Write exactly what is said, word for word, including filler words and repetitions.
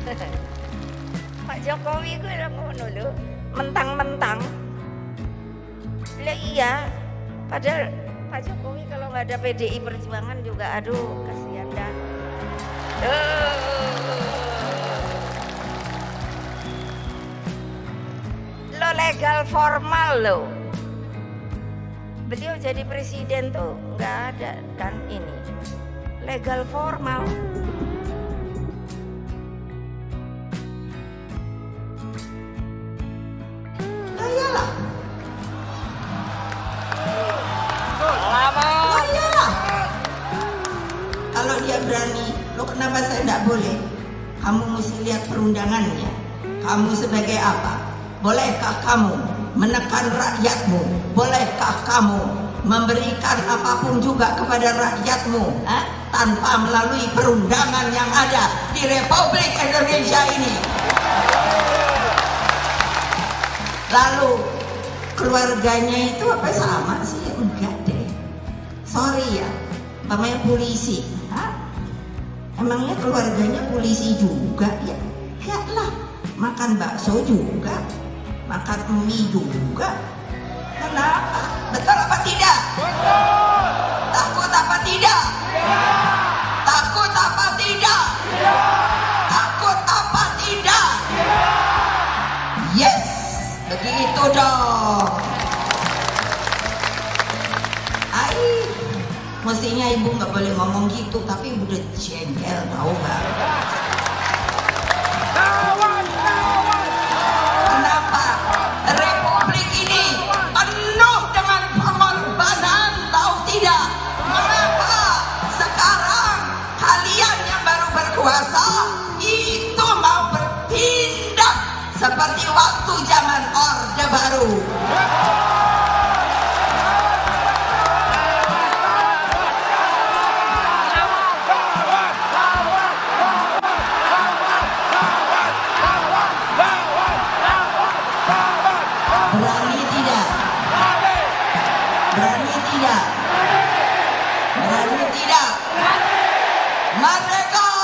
Pak Jokowi gue udah ngono lho, mentang-mentang. Lah iya, padahal Pak Jokowi kalau nggak ada P D I Perjuangan juga aduh kasihan dah. Lo legal formal lo. Beliau jadi presiden tuh nggak ada kan ini legal formal. Oh iyalah. Lama. Oh iyalah. Kalau dia berani, lo kenapa saya tidak boleh? Kamu mesti lihat perundangannya. Kamu sebagai apa? Bolehkah kamu menekan rakyatmu? Bolehkah kamu memberikan apapun juga kepada rakyatmu eh? tanpa melalui perundangan yang ada di Republik Indonesia ini? Lalu keluarganya itu apa sama sih? Enggak deh. Sorry ya, namanya polisi. Hah? Emangnya keluarganya polisi juga ya? Enggak lah. Makan bakso juga, makan mie juga. Kenapa? Betul apa tidak? Betul. Takut apa tidak? Ya. Takut apa tidak? Ya. Takut apa tidak? Ya. Yes, begitu dong. Ai, mestinya ibu nggak boleh ngomong gitu, tapi udah jengkel tahu nggak? Kawan, kawan. Kenapa? Republik ini penuh dengan pengorbanan, tahu tidak? Mengapa sekarang kalian yang baru berkuasa itu mau bertindak seperti waktu zaman Orde Baru? Berani tidak? Berani tidak? Berani tidak? Merdeka!